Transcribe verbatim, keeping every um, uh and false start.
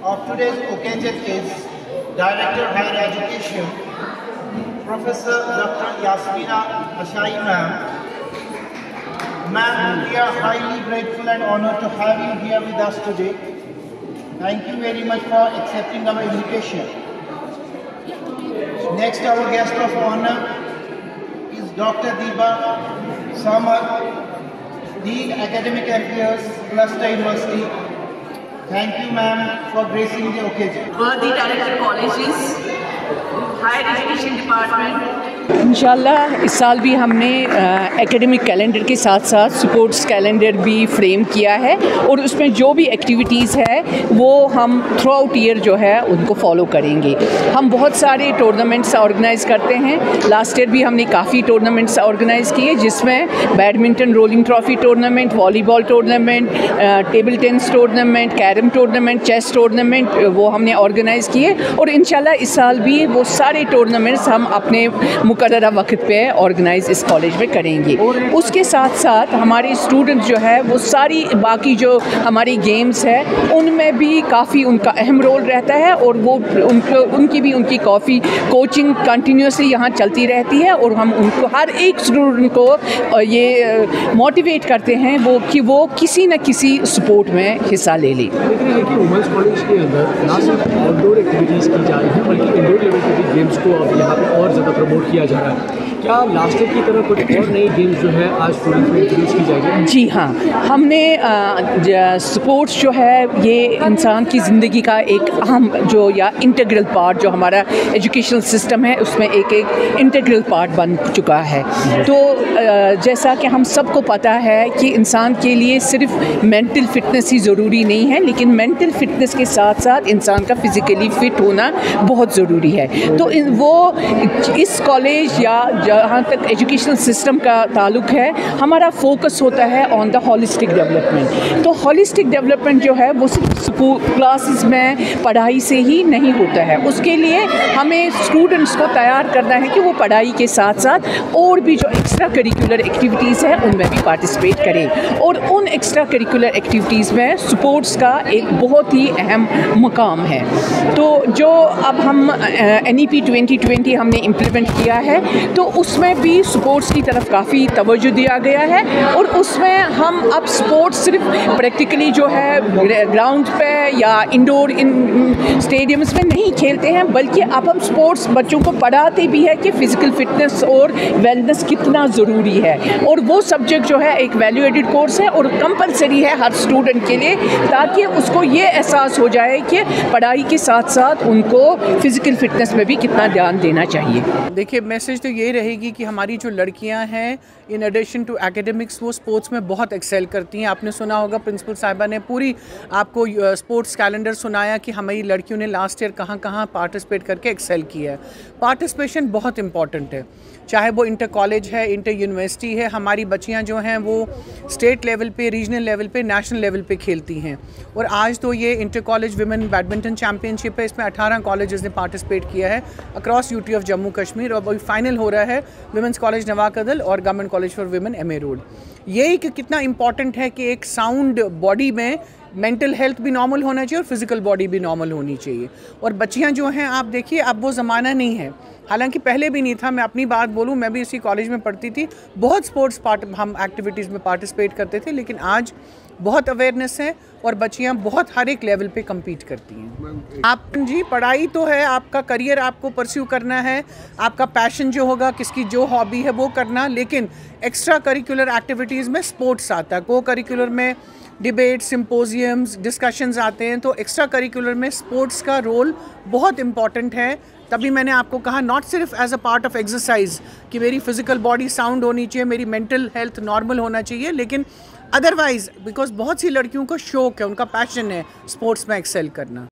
of today's occasion is Director of Higher Education, Professor Doctor Yasmina Ashai ma'am. Ma'am, we are highly grateful and honored to have you here with us today. Thank you very much for accepting our invitation. Next, our guest of honor is Doctor Diba Samar, Dean Academic Affairs, Cluster University. Thank you, ma'am, for gracing the occasion. Worthy Director Colleges, Higher Education Department. इंशाल्लाह इस साल भी हमने academic calendar के साथ साथ sports calendar भी frame किया है और उसमें जो भी एक्टिविटीज़ है वो हम थ्रू आउट ईयर जो है उनको फॉलो करेंगे। हम बहुत सारे टूर्नामेंट्स ऑर्गेनाइज़ करते हैं। लास्ट ईयर भी हमने काफ़ी टूर्नामेंट्स ऑर्गेनाइज़ किए जिसमें badminton rolling trophy tournament, volleyball tournament, table tennis tournament, carrom tournament, chess tournament वो हमने ऑर्गेनाइज़ किए और इंशाल्लाह इस साल भी वो सारे टूर्नामेंट्स हम अपने मुकर्ररा वक्त पे ऑर्गेनाइज इस कॉलेज में करेंगे। उसके साथ साथ हमारे स्टूडेंट जो है वो सारी बाकी जो हमारी गेम्स है उनमें भी काफ़ी उनका अहम रोल रहता है और वो उनको उनकी भी उनकी काफ़ी कोचिंग कंटिन्यूसली यहाँ चलती रहती है और हम उनको हर एक स्टूडेंट को ये मोटिवेट करते हैं वो कि वो किसी न किसी स्पोर्ट में हिस्सा ले ले। वुमेंस कॉलेज के अंदर ना सिर्फ आउटडोर एक्टिविटीज़ की जा रही है बल्कि इंडोर लेवल पे भी गेम्स को अब यहाँ पे और ज़्यादा प्रमोट किया जा रहा है। क्या लास्ट ईयर की तरह कुछ और नई गेम्स जो है आज स्टूडेंट्स में इंट्रोड्यूस की जाएगी? जी हाँ, हमने स्पोर्ट्स जो है ये इंसान की ज़िंदगी का एक अहम जो या इंटीग्रल पार्ट जो हमारा एजुकेशनल सिस्टम है उसमें एक एक इंटीग्रल पार्ट बन चुका है। तो जैसा कि हम सबको पता है कि इंसान के लिए सिर्फ मेंटल फिटनेस ही ज़रूरी नहीं है लेकिन मेंटल फिटनेस के साथ साथ इंसान का फिज़िकली फ़िट होना बहुत ज़रूरी है। तो इन वो इस कॉलेज या जहाँ तक एजुकेशनल सिस्टम का ताल्लुक़ है हमारा फोकस होता है ऑन द होलिस्टिक डेवलपमेंट। तो होलिस्टिक डेवलपमेंट जो है वो सिर्फ क्लासेस में पढ़ाई से ही नहीं होता है, उसके लिए हमें स्टूडेंट्स को तैयार करना है कि वो पढ़ाई के साथ साथ और भी जो एक्स्ट्रा करिकुलर एक्टिविटीज़ है उनमें भी पार्टिसिपेट करें और उन एक्स्ट्रा करिकुलर एक्टिविटीज़ में स्पोर्ट्स का एक बहुत ही अहम मकाम है। तो जो अब हम N E P twenty twenty हमने इम्प्लीमेंट किया है तो उसमें भी स्पोर्ट्स की तरफ काफ़ी तवज्जो दिया गया है और उसमें हम अब स्पोर्ट्स सिर्फ प्रैक्टिकली जो है ग्राउंड पे या इंडोर इन स्टेडियम्स में नहीं खेलते हैं बल्कि अब हम स्पोर्ट्स बच्चों को पढ़ाते भी है कि फ़िज़िकल फिटनेस और वेलनेस कितना ज़रूरी है और वो सब्जेक्ट जो है एक वैल्यू एडिड कोर्स है और कंपलसरी है हर स्टूडेंट के लिए ताकि उसको ये एहसास हो जाए कि पढ़ाई के साथ साथ उनको फ़िज़िकल फिटनेस में भी कितना ध्यान देना चाहिए। देखिए, मैसेज तो ये रहेगी कि हमारी जो लड़कियां हैं इन एडिशन टू एकेडमिक्स वो स्पोर्ट्स में बहुत एक्सेल करती हैं। आपने सुना होगा प्रिंसिपल साहिबा ने पूरी आपको स्पोर्ट्स कैलेंडर सुनाया कि हमारी लड़कियों ने लास्ट ईयर कहाँ कहाँ पार्टिसिपेट करके एक्सेल किया है। पार्टिसिपेशन बहुत इंपॉर्टेंट है, चाहे वो इंटर कॉलेज है, इंटर यूनिवर्सिटी है। हमारी बच्चियां जो हैं वो स्टेट लेवल पे, रीजनल लेवल पे, नेशनल लेवल पे खेलती हैं और आज तो ये inter college women badminton championship है, इसमें अठारह कॉलेजेस ने पार्टिसिपेट किया है across UT of Jammu Kashmir और अभी फाइनल हो रहा है विमेंस कॉलेज नवाकदल और government college for women M A road. यही कि कितना इंपॉर्टेंट है कि एक साउंड बॉडी में मेंटल हेल्थ भी नॉर्मल होना चाहिए और फिज़िकल बॉडी भी नॉर्मल होनी चाहिए। और बच्चियां जो हैं आप देखिए अब वो ज़माना नहीं है, हालांकि पहले भी नहीं था। मैं अपनी बात बोलूं, मैं भी इसी कॉलेज में पढ़ती थी, बहुत स्पोर्ट्स पार्ट हम एक्टिविटीज़ में पार्टिसिपेट करते थे, लेकिन आज बहुत अवेयरनेस है और बच्चियां बहुत हर एक लेवल पे compete करती हैं। आप जी पढ़ाई तो है, आपका करियर आपको परस्यू करना है, आपका पैशन जो होगा, किसकी जो हॉबी है वो करना, लेकिन एक्स्ट्रा करिकुलर एक्टिविटीज़ में स्पोर्ट्स आता है, को करिकुलर में डिबेट, सिम्पोजियम्स, डिस्कशंस आते हैं, तो एक्स्ट्रा करिकुलर में स्पोर्ट्स का रोल बहुत इम्पॉर्टेंट है। तभी मैंने आपको कहा नॉट सिर्फ as a part of exercise कि मेरी फिजिकल बॉडी साउंड होनी चाहिए, मेरी मेंटल हेल्थ नॉर्मल होना चाहिए, लेकिन अदरवाइज बिकॉज बहुत सी लड़कियों को शौक है, उनका पैशन है स्पोर्ट्स में एक्सेल करना।